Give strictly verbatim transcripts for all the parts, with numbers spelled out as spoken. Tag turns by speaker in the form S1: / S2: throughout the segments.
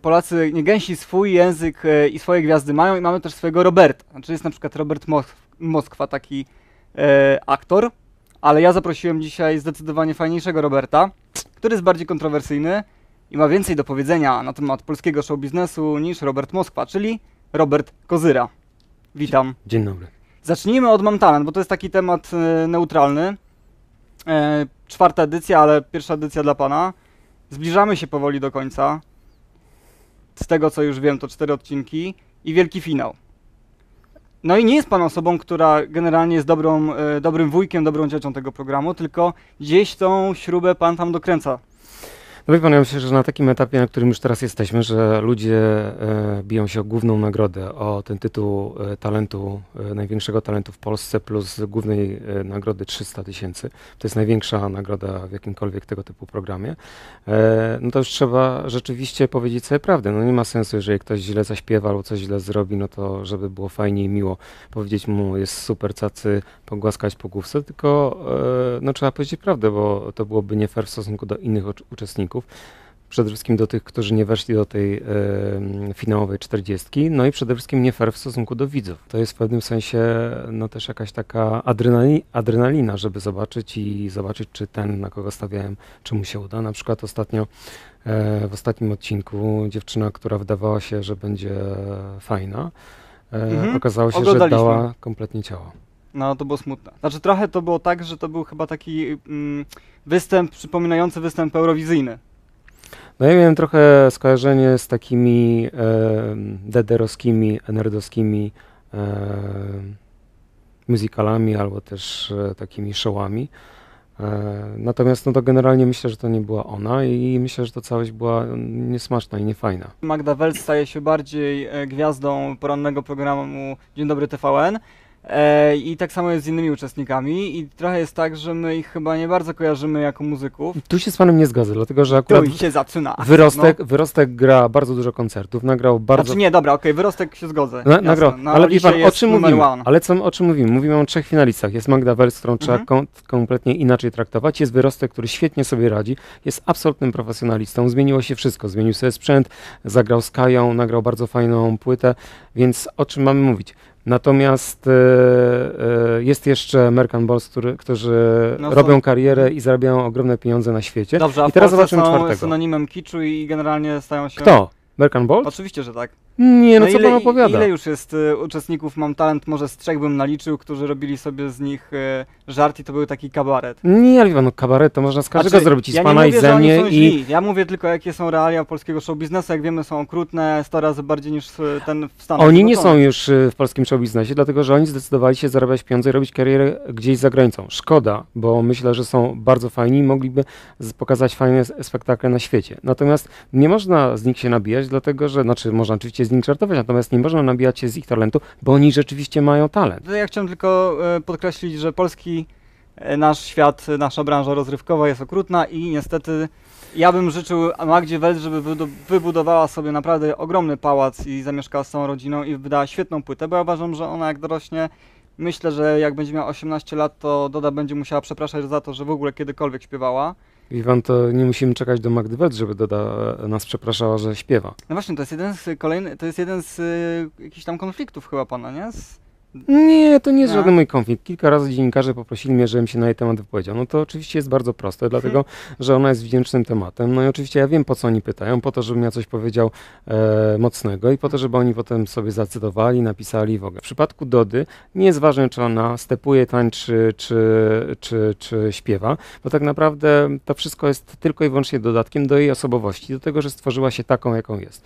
S1: Polacy niegęsi swój język e, i swoje gwiazdy mają i mamy też swojego Roberta. Znaczy jest na przykład Robert Mosk Moskwa, taki e, aktor, ale ja zaprosiłem dzisiaj zdecydowanie fajniejszego Roberta, który jest bardziej kontrowersyjny i ma więcej do powiedzenia na temat polskiego show biznesu niż Robert Moskwa, czyli Robert Kozyra. Witam.
S2: Dzień dobry.
S1: Zacznijmy od Mam Talent, bo to jest taki temat e, neutralny. E, czwarta edycja, ale pierwsza edycja dla pana. Zbliżamy się powoli do końca. Z tego co już wiem, to cztery odcinki i wielki finał. No i nie jest pan osobą, która generalnie jest dobrą, e, dobrym wujkiem, dobrą ciocią tego programu, tylko gdzieś tą śrubę pan tam dokręca.
S2: No wie pan, ja myślę, że na takim etapie, na którym już teraz jesteśmy, że ludzie e, biją się o główną nagrodę, o ten tytuł e, talentu, e, największego talentu w Polsce plus głównej e, nagrody trzysta tysięcy. To jest największa nagroda w jakimkolwiek tego typu programie. E, no to już trzeba rzeczywiście powiedzieć sobie prawdę. No nie ma sensu, jeżeli ktoś źle zaśpiewa albo coś źle zrobi, no to żeby było fajnie i miło powiedzieć mu jest super, cacy, pogłaskać po główce, tylko e, no trzeba powiedzieć prawdę, bo to byłoby nie fair w stosunku do innych uczestników. Przede wszystkim do tych, którzy nie weszli do tej e, finałowej czterdziestki, no i przede wszystkim nie fair w stosunku do widzów. To jest w pewnym sensie no też jakaś taka adrenali adrenalina, żeby zobaczyć i zobaczyć, czy ten, na kogo stawiałem, czy mu się uda. Na przykład ostatnio, e, w ostatnim odcinku dziewczyna, która wydawała się, że będzie fajna, e, mhm. okazało się, że dała kompletnie ciało.
S1: No to było smutne. Znaczy trochę to było tak, że to był chyba taki mm, występ przypominający występ eurowizyjny.
S2: No ja miałem trochę skojarzenie z takimi e, dederowskimi, nerdowskimi e, musicalami albo też e, takimi showami. E, natomiast no to generalnie myślę, że to nie była ona i myślę, że to całość była niesmaczna i niefajna.
S1: Magda Welc staje się bardziej e, gwiazdą porannego programu Dzień Dobry T V N. E, I tak samo jest z innymi uczestnikami i trochę jest tak, że my ich chyba nie bardzo kojarzymy jako muzyków.
S2: Tu się z panem nie zgodzę, dlatego że akurat
S1: tu się zaczyna.
S2: Wyrostek,
S1: no.
S2: Wyrostek gra bardzo dużo koncertów, nagrał bardzo...
S1: Znaczy nie, dobra, okej, okay, Wyrostek się zgodzę.
S2: Na, nagrał, no, ale wie pan, o czym mówimy? One. Ale co, o czym mówimy? Mówimy o trzech finalistach. Jest Magda Welc, którą mhm. trzeba kom kompletnie inaczej traktować. Jest Wyrostek, który świetnie sobie radzi. Jest absolutnym profesjonalistą. Zmieniło się wszystko. Zmienił sobie sprzęt, zagrał z Kają, nagrał bardzo fajną płytę, więc o czym mamy mówić? Natomiast e, e, jest jeszcze American Balls, który, którzy no robią są. karierę i zarabiają ogromne pieniądze na świecie.
S1: Dobrze, a
S2: i teraz zobaczymy
S1: są
S2: czwartego.
S1: synonimem kiczu i generalnie stają się...
S2: Kto? American Balls?
S1: Oczywiście, że tak.
S2: Nie, no, no co
S1: ile,
S2: pan opowiada?
S1: Ile już jest y, uczestników Mam Talent? Może z trzech bym naliczył, którzy robili sobie z nich y, żart i to był taki kabaret.
S2: Nie, ale no kabaret to można z każdego znaczy, zrobić, i z
S1: ja
S2: pana,
S1: nie mówię,
S2: i ze mnie.
S1: I... Ja mówię tylko, jakie są realia polskiego show biznesu. Jak wiemy, są okrutne sto razy bardziej niż ten w Stanach.
S2: Oni nie są już w polskim show biznesie, dlatego że oni zdecydowali się zarabiać pieniądze i robić karierę gdzieś za granicą. Szkoda, bo myślę, że są bardzo fajni i mogliby pokazać fajne spektakle na świecie. Natomiast nie można z nich się nabijać, dlatego że, znaczy można oczywiście z nich żartować, natomiast nie można nabijać się z ich talentu, bo oni rzeczywiście mają talent.
S1: Ja chciałem tylko e, podkreślić, że polski e, nasz świat, nasza branża rozrywkowa jest okrutna i niestety ja bym życzył Magdzie Welc, żeby wybudowała sobie naprawdę ogromny pałac i zamieszkała z całą rodziną i wydała świetną płytę, bo ja uważam, że ona jak dorośnie, myślę, że jak będzie miała osiemnaście lat, to Doda będzie musiała przepraszać za to, że w ogóle kiedykolwiek śpiewała.
S2: Iwan, to nie musimy czekać do Magdy Welc, żeby Doda nas przepraszała, że śpiewa.
S1: No właśnie, to jest jeden z kolejny, to jest jeden z y, jakichś tam konfliktów chyba pana, nie? Z...
S2: Nie, to nie jest no. żaden mój konflikt. Kilka razy dziennikarze poprosili mnie, żebym się na jej temat wypowiedział. No to oczywiście jest bardzo proste, dlatego, hmm. że ona jest wdzięcznym tematem. No i oczywiście ja wiem, po co oni pytają, po to, żebym ja coś powiedział e, mocnego i po to, żeby oni potem sobie zacytowali, napisali w ogóle. W przypadku Dody nie jest ważne, czy ona stepuje, tańczy, czy, czy, czy śpiewa, bo tak naprawdę to wszystko jest tylko i wyłącznie dodatkiem do jej osobowości, do tego, że stworzyła się taką, jaką jest.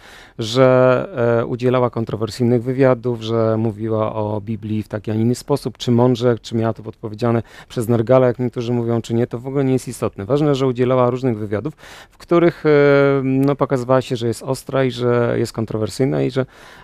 S2: Że e, udzielała kontrowersyjnych wywiadów, że mówiła o Biblii w taki, a nie inny sposób, czy mądrze, czy miała to podpowiedziane przez Nergala, jak niektórzy mówią, czy nie, to w ogóle nie jest istotne. Ważne, że udzielała różnych wywiadów, w których e, no, pokazywała się, że jest ostra i że jest kontrowersyjna i że,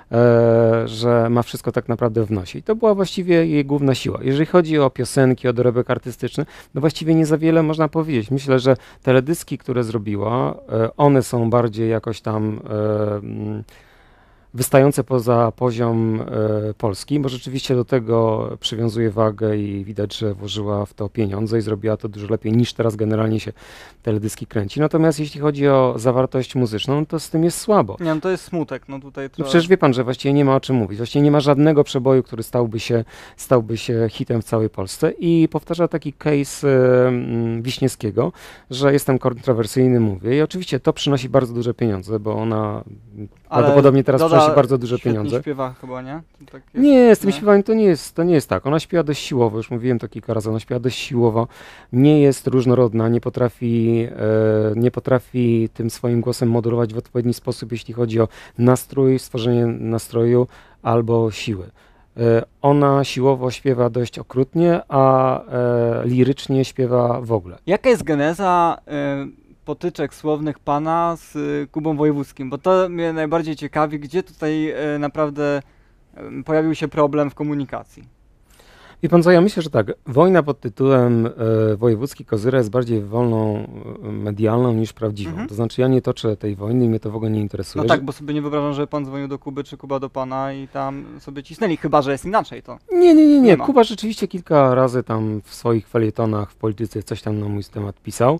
S2: e, że ma wszystko tak naprawdę w nosie. I to była właściwie jej główna siła. Jeżeli chodzi o piosenki, o dorobek artystyczny, no właściwie nie za wiele można powiedzieć. Myślę, że teledyski, które zrobiła, e, one są bardziej jakoś tam e, wystające poza poziom e, Polski, bo rzeczywiście do tego przywiązuje wagę i widać, że włożyła w to pieniądze i zrobiła to dużo lepiej niż teraz generalnie się teledyski kręci. Natomiast jeśli chodzi o zawartość muzyczną, no to z tym jest słabo.
S1: Nie, no to jest smutek, no tutaj
S2: No
S1: trzeba...
S2: przecież wie pan, że właściwie nie ma o czym mówić. Właściwie nie ma żadnego przeboju, który stałby się, stałby się hitem w całej Polsce i powtarza taki case e, m, Wiśniewskiego, że jestem kontrowersyjny, mówię i oczywiście to przynosi bardzo duże pieniądze, bo ona
S1: Ale
S2: prawdopodobnie teraz
S1: Doda
S2: przynosi bardzo duże
S1: świetnie
S2: pieniądze.
S1: śpiewa chyba, nie? To tak jest,
S2: Nie, z tym
S1: nie?
S2: śpiewaniem to nie jest, to nie jest tak. Ona śpiewa dość siłowo, już mówiłem to kilka razy, ona śpiewa dość siłowo, nie jest różnorodna, nie potrafi, e, nie potrafi tym swoim głosem modulować w odpowiedni sposób, jeśli chodzi o nastrój, stworzenie nastroju albo siły. E, ona siłowo śpiewa dość okrutnie, a e, lirycznie śpiewa w ogóle.
S1: Jaka jest geneza y, potyczek słownych pana z y, Kubą Wojewódzkim? Bo to mnie najbardziej ciekawi, gdzie tutaj y, naprawdę y, pojawił się problem w komunikacji.
S2: Wie pan co, ja myślę, że tak, wojna pod tytułem e, Wojewódzki Kozyra jest bardziej wolną e, medialną niż prawdziwą.
S1: Mhm.
S2: To znaczy ja nie toczę tej wojny i mnie to w ogóle nie interesuje.
S1: No tak, bo sobie nie wyobrażam, że pan dzwonił do Kuby, czy Kuba do pana i tam sobie cisnęli, chyba że jest inaczej to.
S2: Nie, nie, nie,
S1: Nie
S2: nie.
S1: ma.
S2: Kuba rzeczywiście kilka razy tam w swoich felietonach w polityce coś tam na mój temat pisał.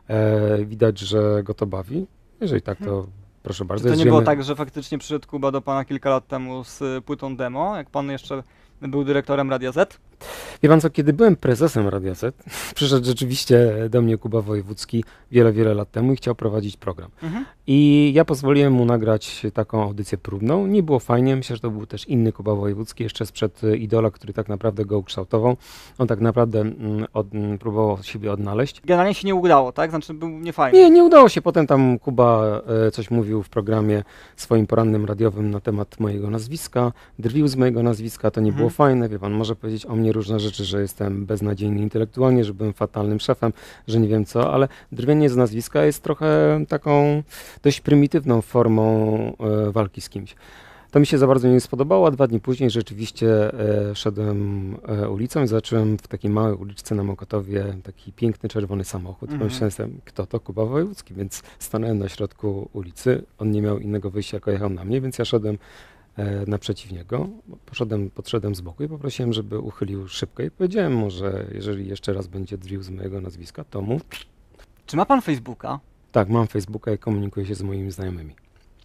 S2: E, widać, że go to bawi. Jeżeli tak, to proszę bardzo.
S1: Czy to nie
S2: żyjemy-
S1: było tak, że faktycznie przyszedł Kuba do pana kilka lat temu z y, płytą demo, jak pan jeszcze był dyrektorem Radia Z?
S2: Wie pan co, kiedy byłem prezesem Radia Z, przyszedł rzeczywiście do mnie Kuba Wojewódzki wiele, wiele lat temu i chciał prowadzić program.
S1: Mhm.
S2: I ja pozwoliłem mu nagrać taką audycję próbną. Nie było fajnie, myślę, że to był też inny Kuba Wojewódzki, jeszcze sprzed y, Idola, który tak naprawdę go ukształtował. On tak naprawdę mm, od, mm, próbował siebie odnaleźć.
S1: Generalnie się nie udało, tak? Znaczy był niefajny.
S2: Nie, nie udało się. Potem tam Kuba e, coś mówił w programie swoim porannym radiowym na temat mojego nazwiska, drwił z mojego nazwiska, to nie
S1: Mhm.
S2: było fajne. Wie pan, może powiedzieć o mnie różne rzeczy, że jestem beznadziejny intelektualnie, że byłem fatalnym szefem, że nie wiem co, ale drwienie z nazwiska jest trochę taką dość prymitywną formą e, walki z kimś. To mi się za bardzo nie spodobało, a dwa dni później rzeczywiście e, szedłem e, ulicą i zobaczyłem w takiej małej uliczce na Mokotowie taki piękny czerwony samochód.
S1: Mhm.
S2: Pomyślałem sobie, kto to? Kuba Wojewódzki, więc stanąłem na środku ulicy. On nie miał innego wyjścia, jak jechał na mnie, więc ja szedłem e, naprzeciw niego. Poszedłem, podszedłem z boku i poprosiłem, żeby uchylił szybkę i powiedziałem mu, że jeżeli jeszcze raz będzie drill z mojego nazwiska, to mu...
S1: Czy ma pan Facebooka?
S2: Tak, mam Facebooka i komunikuję się z moimi znajomymi.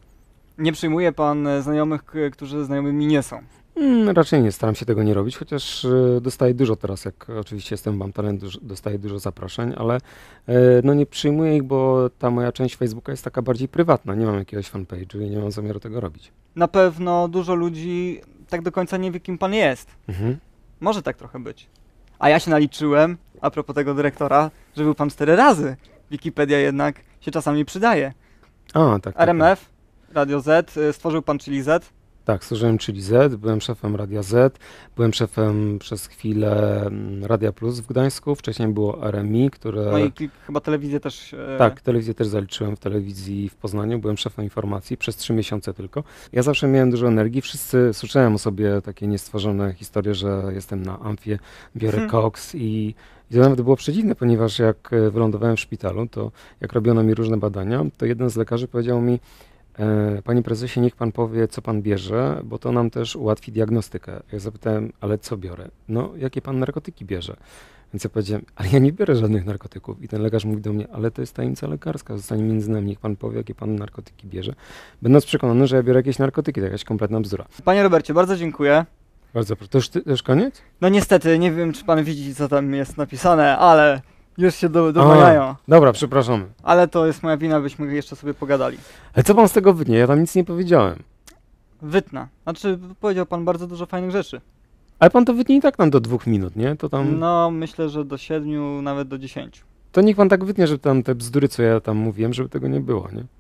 S1: Nie przyjmuje pan e, znajomych, k- którzy znajomymi nie są.
S2: Mm, raczej nie, staram się tego nie robić, chociaż y, dostaję dużo teraz, jak oczywiście jestem, mam talent, duż, dostaję dużo zaproszeń, ale y, no nie przyjmuję ich, bo ta moja część Facebooka jest taka bardziej prywatna, nie mam jakiegoś fanpage'u i nie mam zamiaru tego robić.
S1: Na pewno dużo ludzi tak do końca nie wie, kim pan jest.
S2: Mhm.
S1: Może tak trochę być. A ja się naliczyłem, a propos tego dyrektora, że był pan cztery razy. Wikipedia jednak się czasami przydaje.
S2: A, tak, tak,
S1: R M F, Radio Z, y, stworzył pan Chili Z.
S2: tak, służyłem Chili Z, byłem szefem Radia Z, byłem szefem przez chwilę mm, Radia Plus w Gdańsku, wcześniej było R M I, które...
S1: No i kil- chyba telewizję też. e,
S2: Tak, telewizję też zaliczyłem w telewizji w Poznaniu, byłem szefem informacji przez trzy miesiące tylko. Ja zawsze miałem dużo energii, wszyscy słyszałem o sobie takie niestworzone historie, że jestem na amfie, biorę
S1: Hmm.
S2: koks i, i to nawet było przedziwne, ponieważ jak e, wylądowałem w szpitalu, to jak robiono mi różne badania, to jeden z lekarzy powiedział mi: e, panie prezesie, niech pan powie, co pan bierze, bo to nam też ułatwi diagnostykę. Ja zapytałem, ale co biorę? No, jakie pan narkotyki bierze? Więc ja powiedziałem, ale ja nie biorę żadnych narkotyków. I ten lekarz mówi do mnie, ale to jest tajemnica lekarska, zostanie między nami, niech pan powie, jakie pan narkotyki bierze. Będąc przekonany, że ja biorę jakieś narkotyki, to jakaś kompletna bzdura.
S1: Panie Robercie, bardzo dziękuję.
S2: Bardzo proszę. To już, ty, to już koniec?
S1: No niestety, nie wiem, czy pan widzi, co tam jest napisane, ale już się do, domagają.
S2: Dobra, przepraszamy.
S1: Ale to jest moja wina, byśmy jeszcze sobie pogadali.
S2: Ale co pan z tego wytnie? Ja tam nic nie powiedziałem.
S1: Wytna. Znaczy, powiedział pan bardzo dużo fajnych rzeczy.
S2: Ale pan to wytnie i tak nam do dwóch minut, nie? To tam...
S1: No, myślę, że do siedmiu, nawet do dziesięciu.
S2: To niech pan tak wytnie, żeby tam te bzdury, co ja tam mówiłem, żeby tego nie było, nie?